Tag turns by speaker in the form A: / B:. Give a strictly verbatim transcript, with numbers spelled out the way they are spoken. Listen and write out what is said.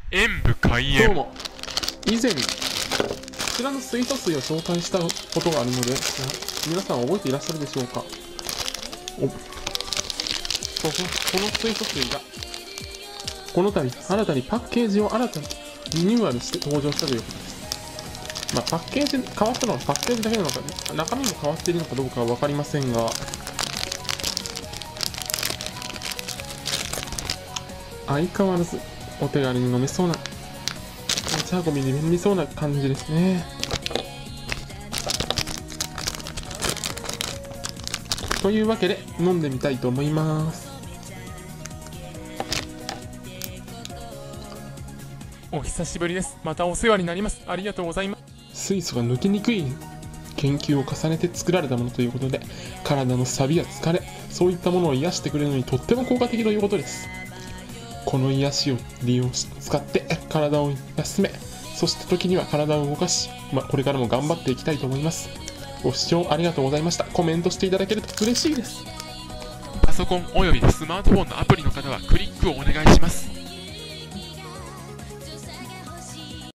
A: 演武開演。
B: どうも、以前こちらの水素水を紹介したことがあるので、皆さん覚えていらっしゃるでしょうか。おそうそう、この水素水がこの度新たにパッケージを新たにリニューアルして登場したということです。まあ、パッケージ変わったのはパッケージだけなのか、中身も変わっているのかどうかは分かりませんが、相変わらずお手軽に飲めそうな持ち運びに便利そうな感じですね。というわけで飲んでみたいと思います。
A: お久しぶりです。またお世話になります。ありがとうございます。
B: 水素が抜けにくい研究を重ねて作られたものということで、体の錆や疲れ、そういったものを癒してくれるのにとっても効果的ということです。この癒しを利用し使って体を休め、そして時には体を動かし、まあ、これからも頑張っていきたいと思います。ご視聴ありがとうございました。コメントしていただけると嬉しいです。
A: パソコンおよびスマートフォンのアプリの方はクリックをお願いします。